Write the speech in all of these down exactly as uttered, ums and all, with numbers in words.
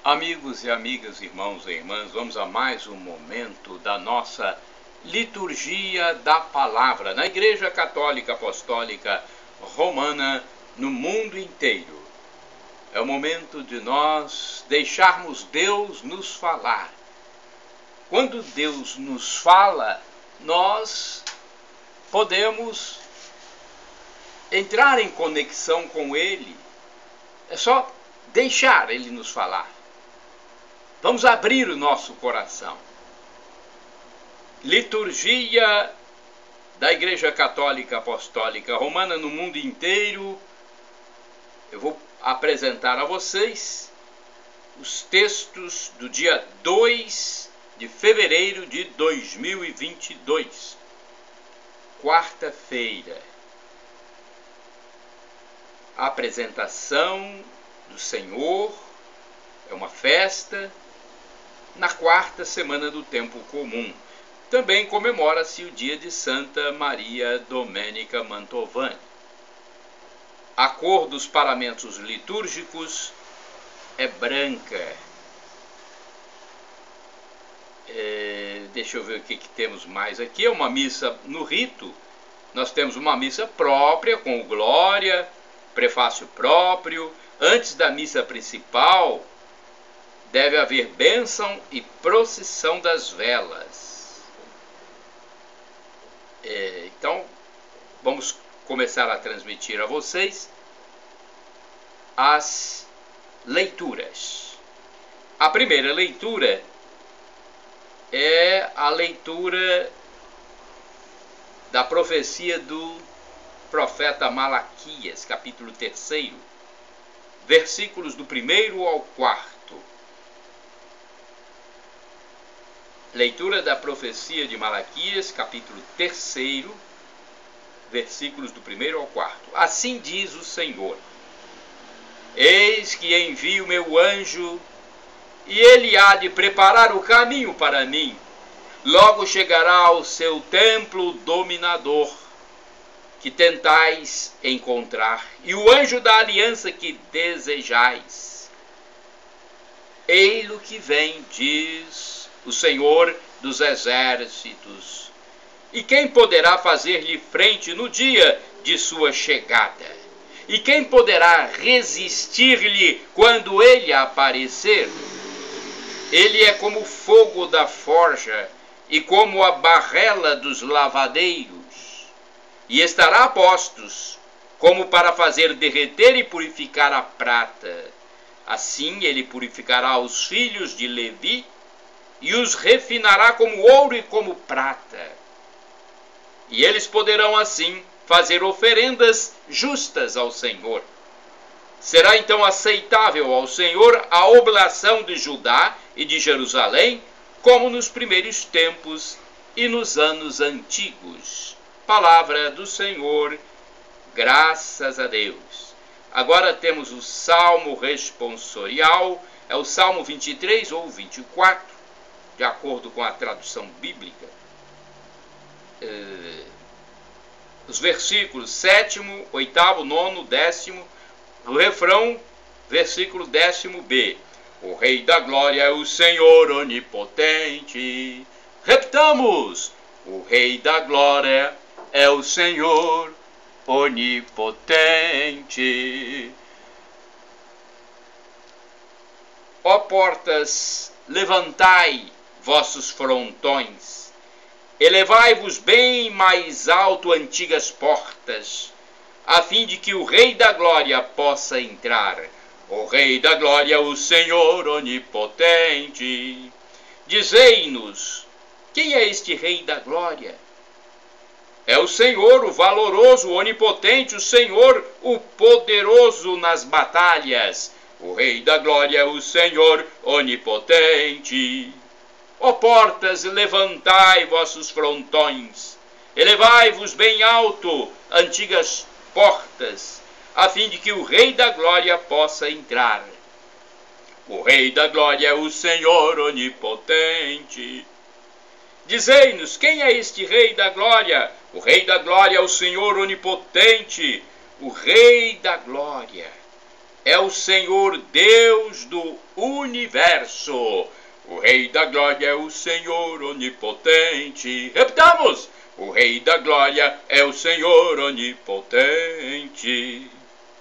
Amigos e amigas, irmãos e irmãs, vamos a mais um momento da nossa liturgia da palavra na Igreja Católica Apostólica Romana no mundo inteiro. É o momento de nós deixarmos Deus nos falar. Quando Deus nos fala, nós podemos entrar em conexão com Ele. É só deixar Ele nos falar. Vamos abrir o nosso coração. Liturgia da Igreja Católica Apostólica Romana no mundo inteiro. Eu vou apresentar a vocês os textos do dia dois de fevereiro de dois mil e vinte e dois, quarta-feira. A apresentação do Senhor é uma festa na quarta semana do tempo comum. Também comemora-se o dia de Santa Maria Domenica Mantovani. A cor dos paramentos litúrgicos é branca. É, deixa eu ver o que, que temos mais aqui. É uma missa no rito. Nós temos uma missa própria, com glória, prefácio próprio. Antes da missa principal, deve haver bênção e procissão das velas. É, então, vamos começar a transmitir a vocês as leituras. A primeira leitura é a leitura da profecia do profeta Malaquias, capítulo terceiro, versículos do primeiro ao quarto. Leitura da profecia de Malaquias, capítulo terceiro, versículos do primeiro ao quarto. Assim diz o Senhor: Eis que envio meu anjo, e ele há de preparar o caminho para mim. Logo chegará ao seu templo dominador, que tentais encontrar, e o anjo da aliança que desejais. Ei-lo que vem, diz o Senhor dos exércitos. E quem poderá fazer-lhe frente no dia de sua chegada? E quem poderá resistir-lhe quando ele aparecer? Ele é como o fogo da forja e como a barrela dos lavadeiros, e estará a postos, como para fazer derreter e purificar a prata. Assim ele purificará os filhos de Levi, e os refinará como ouro e como prata. E eles poderão assim fazer oferendas justas ao Senhor. Será então aceitável ao Senhor a oblação de Judá e de Jerusalém, como nos primeiros tempos e nos anos antigos. Palavra do Senhor, graças a Deus. Agora temos o Salmo responsorial, é o Salmo vinte e três ou vinte e quatro, de acordo com a tradução bíblica. Eh, os versículos sétimo, oitavo, nono, décimo, o refrão, versículo décimo B. O Rei da Glória é o Senhor onipotente. Repitamos: o Rei da Glória é o Senhor onipotente. Ó portas, levantai vossos frontões, elevai-vos bem mais alto, antigas portas, a fim de que o Rei da Glória possa entrar. O Rei da Glória, o Senhor onipotente. Dizei-nos, quem é este Rei da Glória? É o Senhor, o valoroso, o onipotente, o Senhor, o poderoso nas batalhas. O Rei da Glória é o Senhor onipotente. Ó portas, levantai vossos frontões, elevai-vos bem alto, antigas portas, a fim de que o Rei da Glória possa entrar. O Rei da Glória é o Senhor onipotente. Dizei-nos, quem é este Rei da Glória? O Rei da Glória é o Senhor onipotente, o Rei da Glória. é o Senhor Deus do universo. O Rei da Glória é o Senhor onipotente. Repitamos! O Rei da Glória é o Senhor onipotente.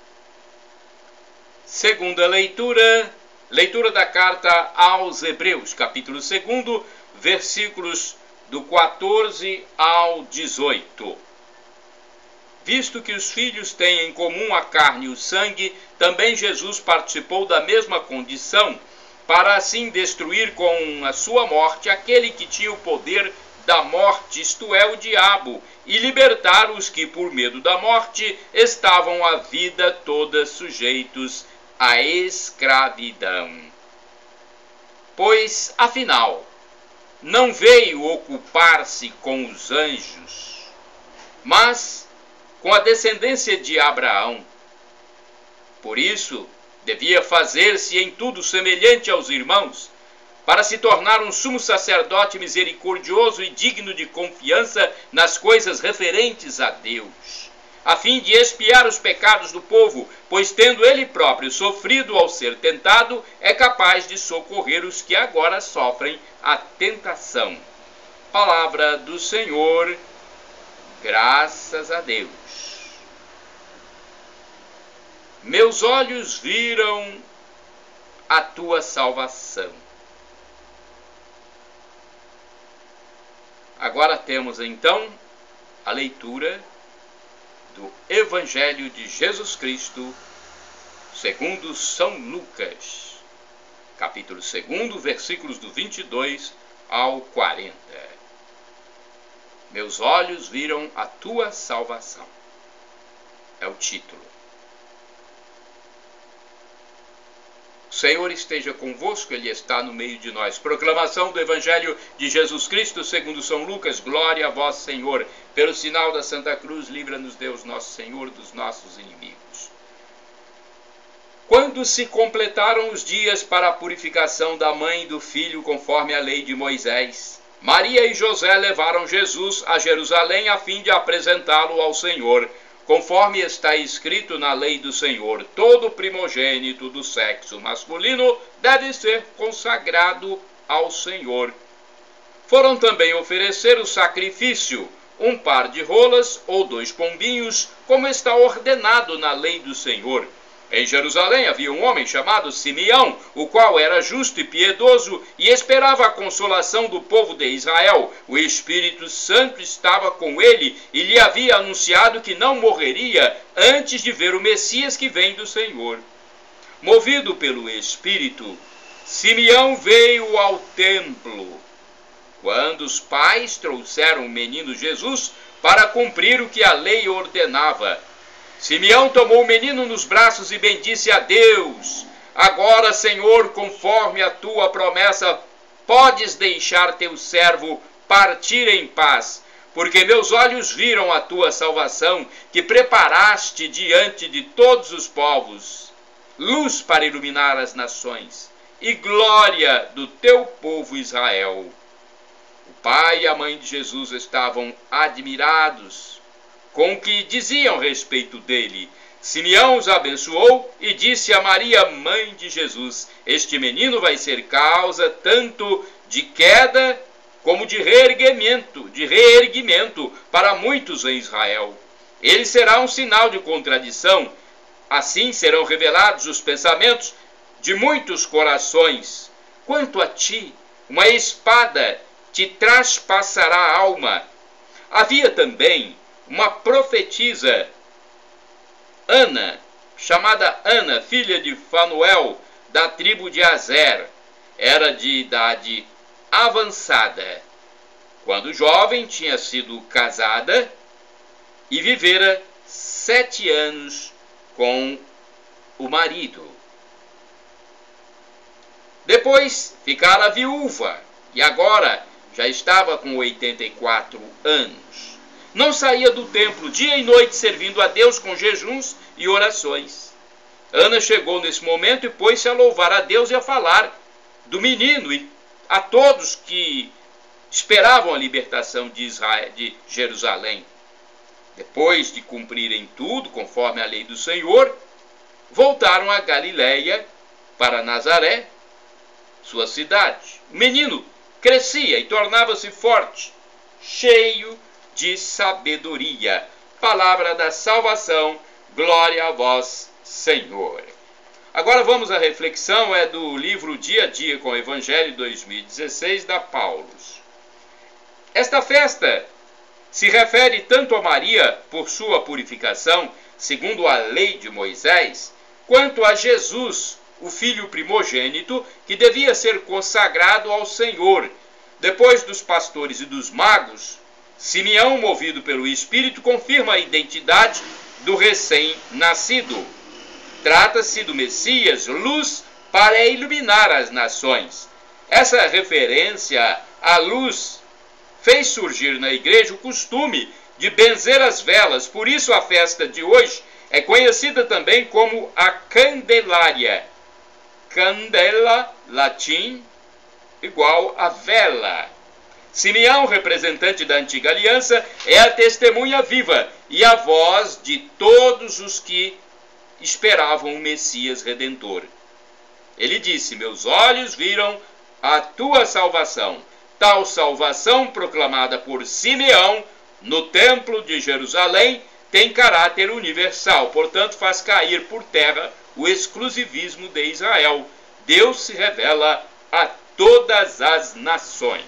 Segunda leitura, leitura da carta aos Hebreus, capítulo dois, versículos do quatorze ao dezoito. Visto que os filhos têm em comum a carne e o sangue, também Jesus participou da mesma condição, para assim destruir com a sua morte aquele que tinha o poder da morte, isto é, o diabo, e libertar os que, por medo da morte, estavam a vida toda sujeitos à escravidão. Pois, afinal, não veio ocupar-se com os anjos, mas com a descendência de Abraão. Por isso, devia fazer-se em tudo semelhante aos irmãos, para se tornar um sumo sacerdote misericordioso e digno de confiança nas coisas referentes a Deus, a fim de expiar os pecados do povo, pois tendo ele próprio sofrido ao ser tentado, é capaz de socorrer os que agora sofrem a tentação. Palavra do Senhor, graças a Deus. Meus olhos viram a tua salvação. Agora temos então a leitura do Evangelho de Jesus Cristo, segundo São Lucas, capítulo dois, versículos do vinte e dois ao quarenta. Meus olhos viram a tua salvação. É o título. O Senhor esteja convosco, Ele está no meio de nós. Proclamação do Evangelho de Jesus Cristo, segundo São Lucas. Glória a vós, Senhor. Pelo sinal da Santa Cruz, livra-nos Deus nosso Senhor dos nossos inimigos. Quando se completaram os dias para a purificação da mãe e do filho, conforme a lei de Moisés, Maria e José levaram Jesus a Jerusalém a fim de apresentá-lo ao Senhor, conforme está escrito na lei do Senhor: todo primogênito do sexo masculino deve ser consagrado ao Senhor. Foram também oferecer o sacrifício, um par de rolas ou dois pombinhos, como está ordenado na lei do Senhor. Em Jerusalém havia um homem chamado Simeão, o qual era justo e piedoso e esperava a consolação do povo de Israel. O Espírito Santo estava com ele e lhe havia anunciado que não morreria antes de ver o Messias que vem do Senhor. Movido pelo Espírito, Simeão veio ao templo, quando os pais trouxeram o menino Jesus para cumprir o que a lei ordenava. Simeão tomou o menino nos braços e bendisse a Deus. Agora, Senhor, conforme a tua promessa, podes deixar teu servo partir em paz, porque meus olhos viram a tua salvação, que preparaste diante de todos os povos, luz para iluminar as nações e glória do teu povo Israel. O pai e a mãe de Jesus estavam admirados com o que diziam a respeito dele. Simeão os abençoou e disse a Maria, mãe de Jesus: este menino vai ser causa tanto de queda como de reerguimento, de reerguimento para muitos em Israel. Ele será um sinal de contradição. Assim serão revelados os pensamentos de muitos corações. Quanto a ti, uma espada te traspassará a alma. Havia também uma profetisa, Ana, chamada Ana, filha de Fanuel, da tribo de Azer. Era de idade avançada, quando jovem tinha sido casada e vivera sete anos com o marido. Depois ficara viúva e agora já estava com oitenta e quatro anos. Não saía do templo dia e noite servindo a Deus com jejuns e orações. Ana chegou nesse momento e pôs-se a louvar a Deus e a falar do menino e a todos que esperavam a libertação de Israel, de Jerusalém. Depois de cumprirem tudo conforme a lei do Senhor, voltaram a Galiléia, para Nazaré, sua cidade. O menino crescia e tornava-se forte, cheio de sabedoria. Palavra da salvação, glória a vós, Senhor. Agora vamos à reflexão, é do livro Dia a Dia com o Evangelho dois mil e dezesseis, da Paulus. Esta festa se refere tanto a Maria, por sua purificação, segundo a lei de Moisés, quanto a Jesus, o filho primogênito, que devia ser consagrado ao Senhor. Depois dos pastores e dos magos, Simeão, movido pelo Espírito, confirma a identidade do recém-nascido. Trata-se do Messias, luz para iluminar as nações. Essa referência à luz fez surgir na igreja o costume de benzer as velas. Por isso a festa de hoje é conhecida também como a Candelária. Candela, latim, igual a vela. Simeão, representante da antiga aliança, é a testemunha viva e a voz de todos os que esperavam o Messias Redentor. Ele disse: meus olhos viram a tua salvação. Tal salvação, proclamada por Simeão no templo de Jerusalém, tem caráter universal, portanto faz cair por terra o exclusivismo de Israel. Deus se revela a todas as nações.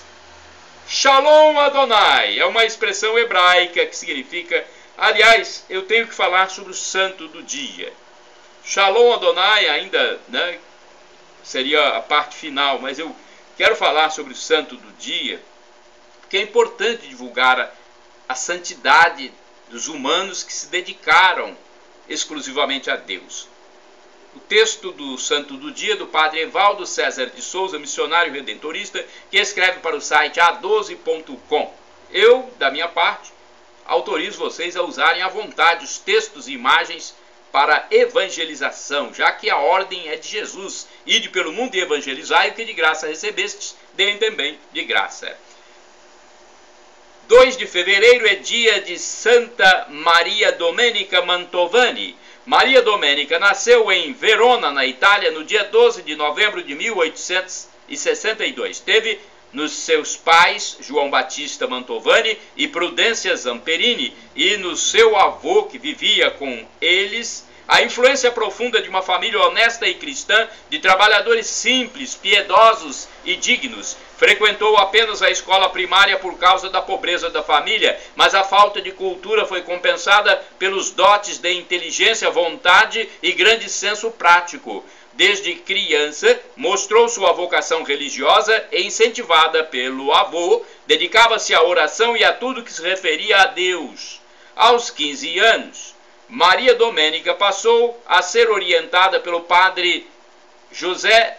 Shalom Adonai é uma expressão hebraica que significa, aliás, eu tenho que falar sobre o santo do dia. Shalom Adonai ainda, né, seria a parte final, mas eu quero falar sobre o santo do dia, porque é importante divulgar a, a santidade dos humanos que se dedicaram exclusivamente a Deus. O texto do Santo do Dia, do padre Evaldo César de Souza, missionário redentorista, que escreve para o site a doze ponto com. Eu, da minha parte, autorizo vocês a usarem à vontade os textos e imagens para evangelização, já que a ordem é de Jesus: ide pelo mundo e evangelizai, o que de graça recebestes, deem também de graça. dois de fevereiro é dia de Santa Maria Domenica Mantovani. Maria Domenica nasceu em Verona, na Itália, no dia doze de novembro de mil oitocentos e sessenta e dois. Teve nos seus pais João Batista Mantovani e Prudência Zamperini, e no seu avô, que vivia com eles, a influência profunda de uma família honesta e cristã, de trabalhadores simples, piedosos e dignos. Frequentou apenas a escola primária por causa da pobreza da família, mas a falta de cultura foi compensada pelos dotes de inteligência, vontade e grande senso prático. Desde criança, mostrou sua vocação religiosa e, incentivada pelo avô, dedicava-se à oração e a tudo que se referia a Deus. Aos quinze anos, Maria Domenica passou a ser orientada pelo padre José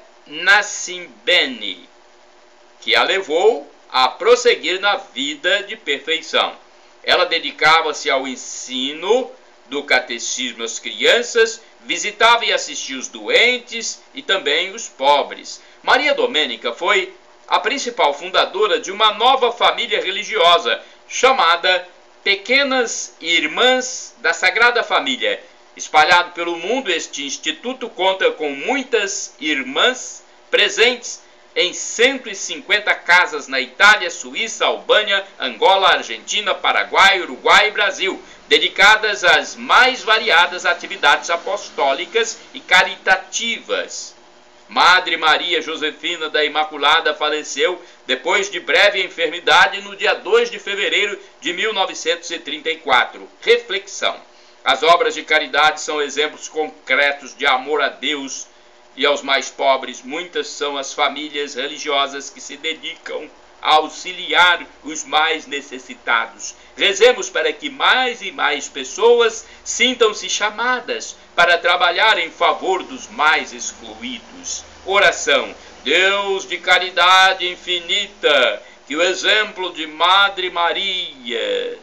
Nassimbeni, que a levou a prosseguir na vida de perfeição. Ela dedicava-se ao ensino do catecismo às crianças, visitava e assistia os doentes e também os pobres. Maria Domenica foi a principal fundadora de uma nova família religiosa, chamada Pequenas Irmãs da Sagrada Família. Espalhado pelo mundo, este instituto conta com muitas irmãs presentes em cento e cinquenta casas na Itália, Suíça, Albânia, Angola, Argentina, Paraguai, Uruguai e Brasil, dedicadas às mais variadas atividades apostólicas e caritativas. Madre Maria Josefina da Imaculada faleceu depois de breve enfermidade no dia dois de fevereiro de mil novecentos e trinta e quatro. Reflexão: as obras de caridade são exemplos concretos de amor a Deus e aos mais pobres. Muitas são as famílias religiosas que se dedicam a auxiliar os mais necessitados. Rezemos para que mais e mais pessoas sintam-se chamadas para trabalhar em favor dos mais excluídos. Oração: Deus de caridade infinita, que o exemplo de Madre Maria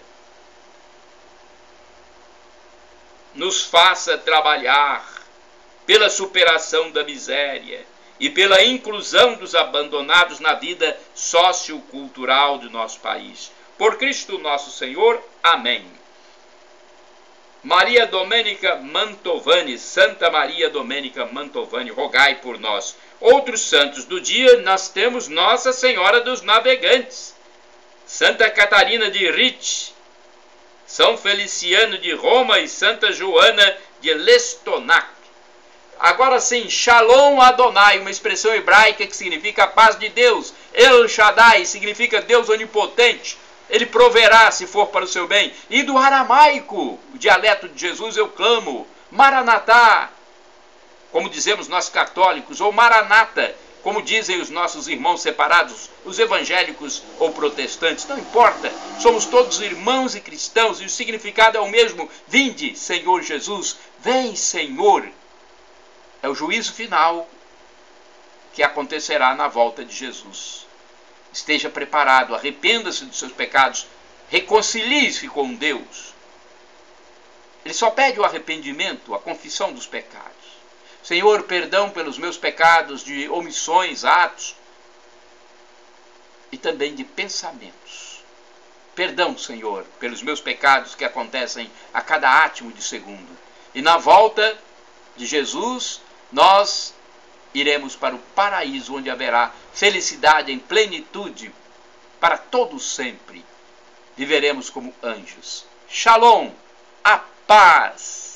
nos faça trabalhar pela superação da miséria e pela inclusão dos abandonados na vida sociocultural do nosso país. Por Cristo nosso Senhor. Amém. Maria Domênica Mantovani, Santa Maria Domênica Mantovani, rogai por nós. Outros santos do dia, nós temos Nossa Senhora dos Navegantes, Santa Catarina de Rite, São Feliciano de Roma e Santa Joana de Lestonac. Agora sim, Shalom Adonai, uma expressão hebraica que significa a paz de Deus. El Shaddai significa Deus onipotente. Ele proverá se for para o seu bem. E do aramaico, o dialeto de Jesus, eu clamo, Maranatá, como dizemos nós católicos, ou Maranata, como dizem os nossos irmãos separados, os evangélicos ou protestantes. Não importa, somos todos irmãos e cristãos, e o significado é o mesmo. Vinde, Senhor Jesus, vem, Senhor. É o juízo final que acontecerá na volta de Jesus. Esteja preparado, arrependa-se dos seus pecados, reconcilie-se com Deus. Ele só pede o arrependimento, a confissão dos pecados. Senhor, perdão pelos meus pecados de omissões, atos e também de pensamentos. Perdão, Senhor, pelos meus pecados que acontecem a cada átimo de segundo. E na volta de Jesus, nós iremos para o paraíso, onde haverá felicidade em plenitude para todos sempre. Viveremos como anjos. Shalom, a paz.